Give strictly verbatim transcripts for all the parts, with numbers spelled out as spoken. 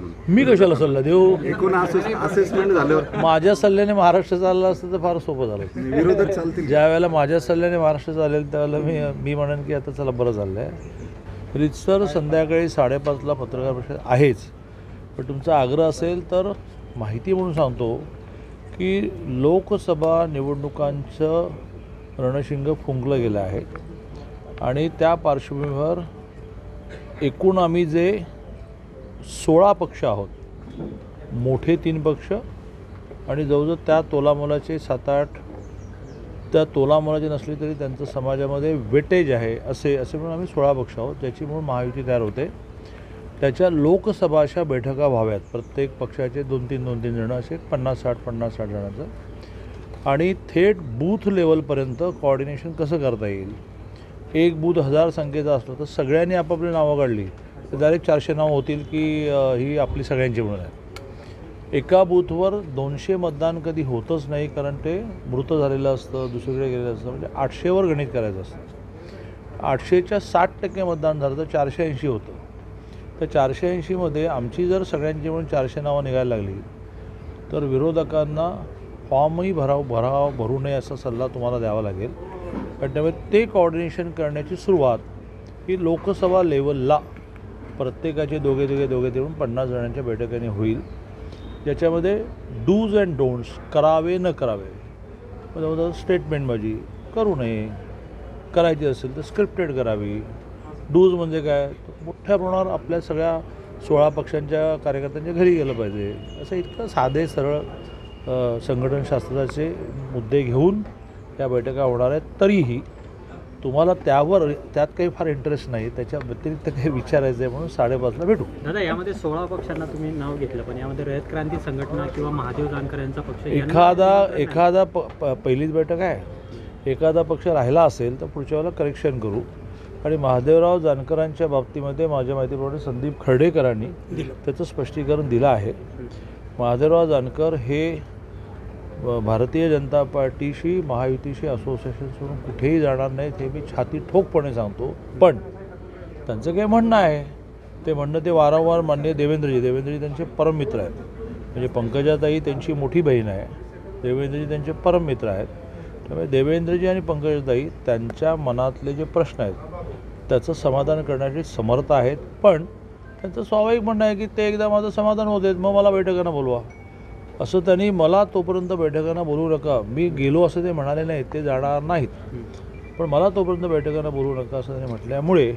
मी कशाला सल्ला देऊ? एकूण असेसमेंट झाल्यावर माझ्या सल्ल्याने महाराष्ट्र चालला असतं तर फार सोपं झालं. विरोधक चालतील. ज्या वेळेला माझ्या सल्ल्याने महाराष्ट्र चालेल त्यावेळेला मी मी म्हणेन की आता चला बरं चाललं आहे. रितसर संध्याकाळी साडेपाचला पत्रकार परिषद आहेच, पण तुमचा आग्रह असेल तर माहिती म्हणून सांगतो की लोकसभा निवडणुकांचं रणशिंग फुंकलं गेलं आहे आणि त्या पार्श्वभूमीवर एकूण आम्ही जे सोळा पक्ष आहोत, मोठे तीन पक्ष आणि जवळजवळ त्या तोलामोलाचे सात आठ त्या तोलामोलाचे नसले तरी त्यांचं समाजामध्ये वेटेज आहे असे असे म्हणून आम्ही सोळा पक्ष आहोत, ज्याची म्हणून महायुती तयार होते. त्याच्या लोकसभाच्या बैठका व्हाव्यात, प्रत्येक पक्षाचे दोन तीन दोन तीन जणं असे पन्नास साठ पन्नास साठ जणांचं, आणि थेट बूथ लेवलपर्यंत कोऑर्डिनेशन कसं करता येईल. एक बूथ हजार संख्येचा असलं तर सगळ्यांनी आपापली नावं काढली तर डायरेक्ट चारशे नावं होतील की ही आपली सगळ्यांची म्हणून आहे. एका बूथवर दोनशे मतदान कधी होतच नाही, कारण ते मृत झालेलं असतं, दुसरीकडे गेलेलं असतं, म्हणजे आठशेवर गणित करायचं असतं. आठशेच्या साठ टक्के मतदान झालं तर चारशे ऐंशी होतं. तर चारशे ऐंशीमध्ये आमची जर सगळ्यांची म्हणून चारशे नावं निघायला लागली तर विरोधकांना फॉर्मही भराव भराव भरू नये असा सल्ला तुम्हाला द्यावा लागेल. पण त्यामुळे ते कोऑर्डिनेशन करण्याची सुरुवात ही लोकसभा लेवलला प्रत्येकाचे दोघे दोघे दोघे देऊन पन्नास जणांच्या बैठकीने होईल, ज्याच्यामध्ये डूज अँड डोंट्स करावे न करावे, म्हणजे स्टेटमेंट माझी करू नये, करायची असेल तर स्क्रिप्टेड करावी. डूज म्हणजे काय, मोठ्या प्रमाणावर आपल्या सगळ्या सोळा पक्षांच्या कार्यकर्त्यांच्या घरी गेलं पाहिजे, असं इतकं साधे सरळ संघटनशास्त्राचे मुद्दे घेऊन त्या बैठका होणार आहेत. तरीही तुम्हाला त्यावर त्यात काही फार इंटरेस्ट नाही, त्याच्या व्यतिरिक्त काही विचारायचं आहे म्हणून साडेपाचला भेटू. दादा, यामध्ये सोळा पक्षांना तुम्ही नाव घेतलं, पण यामध्ये रयत क्रांती संघटना किंवा महादेव जानकर यांचा पक्ष एखादा एखादा प प पहिलीच बैठक आहे, एखादा पक्ष राहिला असेल तर पुढच्या वेळेला करेक्शन करू. आणि महादेवराव जानकरांच्या बाबतीमध्ये माझ्या माहितीप्रमाणे संदीप खर्डेकरांनी त्याचं स्पष्टीकरण दिलं आहे. महादेवराव जानकर हे भारतीय जनता पार्टीशी महायुतीशी असोसिएशन सोडून कुठेही जाणार नाहीत, हे मी छाती ठोकपणे सांगतो. पण त्यांचं काही म्हणणं आहे, ते म्हणणं ते वारंवार मान्य देवेंद्रजी देवेंद्रजी त्यांचे परममित्र आहेत, म्हणजे पंकजाताई त्यांची मोठी बहीण आहे, देवेंद्रजी त्यांचे परममित्र आहेत. त्यामुळे देवेंद्रजी आणि पंकजाताई त्यांच्या मनातले जे प्रश्न आहेत त्याचं समाधान करण्याची समर्थ आहेत. पण त्यांचं स्वाभाविक म्हणणं आहे की ते एकदा माझं समाधान होत आहेत मग मला बैठकांना बोलवा, असं त्यांनी मला तोपर्यंत बैठकांना बोलवू नका, मी गेलो असं ते म्हणाले नाहीत, ते जाणार नाहीत, पण मला तोपर्यंत बैठकांना बोलवू नका असं त्यांनी म्हटल्यामुळे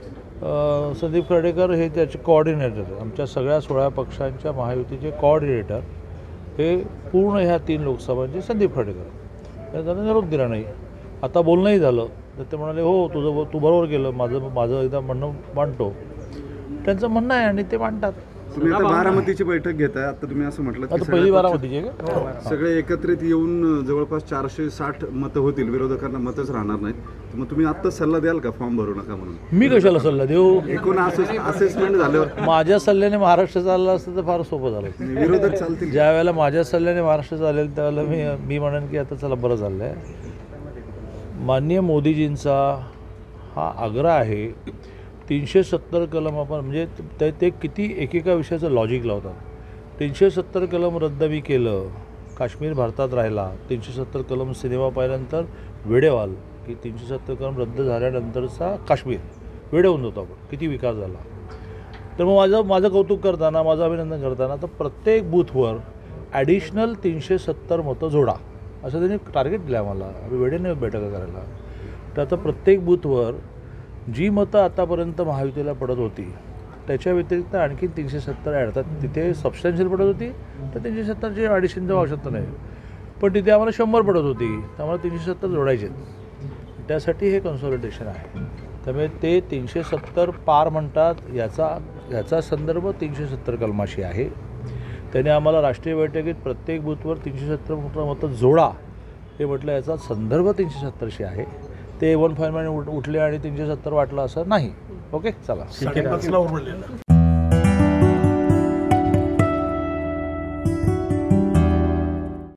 संदीप खर्डेकर हे त्याचे कोऑर्डिनेटर, आमच्या सगळ्या सोळा पक्षांच्या महायुतीचे कोऑर्डिनेटर हे पूर्ण ह्या तीन लोकसभांचे संदीप खर्डेकर, त्यांना निरोप दिला नाही. आता बोलणंही झालं तर ते म्हणाले हो तुझं तू बरोबर केलं, माझं माझं एकदा म्हणणं मांडतो. त्यांचं म्हणणं आहे आणि ते मांडतात. तुम्ही आता बारामतीची बैठक घेताय, आता तुम्ही असं म्हटलं आता पहिली बारामतीची आहे का? सगळे एकत्रित येऊन जवळपास चारशे साठ मतं होतील, विरोधकांना मतच राहणार नाहीत, तर मग तुम्ही आत्ताच सल्ला द्याल का फॉर्म भरू नका म्हणून? मी कशाला सल्ला देऊ? एकूण असेसमेंट झाल्यावर माझ्या सल्ल्याने महाराष्ट्र चालला असतं तर फार सोपं झालं. विरोधक चालतील. ज्या वेळेला माझ्या सल्ल्याने महाराष्ट्र चालेल त्यावेळेला मी मी म्हणेन की आता चला बरं चाललं आहे. माननीय मोदीजींचा हा आग्रह आहे. तीनशे सत्तर कलम आपण म्हणजे ते ते किती एकेका विषयाचं लॉजिक लावतात. तीनशे सत्तर कलम रद्द मी केलं, काश्मीर भारतात राहिला. तीनशे सत्तर कलम सिनेमा पाहिल्यानंतर वेडेवाल की तीनशे सत्तर कलम रद्द झाल्यानंतरचा काश्मीर वेडे होऊन जातो आपण, किती विकास झाला. तर मग माझं माझं कौतुक करताना, माझं अभिनंदन करताना तर प्रत्येक बूथवर ॲडिशनल तीनशे सत्तर मतं जोडा असं त्यांनी टार्गेट दिलं आम्हाला. आम्ही वेडे नाही बैठका करायला. तर आता प्रत्येक बूथवर जी मतं आतापर्यंत महायुतीला पडत होती त्याच्या व्यतिरिक्त आणखी तीनशे सत्तर ॲड, तर तिथे सबस्टॅन्शियल पडत होती तर तीनशे सत्तरची ॲडिशनची आवश्यकता नाही, पण तिथे आम्हाला शंभर पडत होती तर आम्हाला तीनशे सत्तर जोडायचे. त्यासाठी हे कन्सॉलिडेशन आहे. त्यामुळे ते तीनशे सत्तर पार म्हणतात, याचा याचा संदर्भ तीनशे सत्तर कलमाशी आहे. त्याने आम्हाला राष्ट्रीय बैठकीत प्रत्येक बूथवर तीनशे सत्तर मतं जोडा हे म्हटलं, याचा संदर्भ तीनशे सत्तरशी आहे. ते वन फाईव्ह उठले आणि तीनशे सत्तर वाटलं असं नाही. ओके, चला.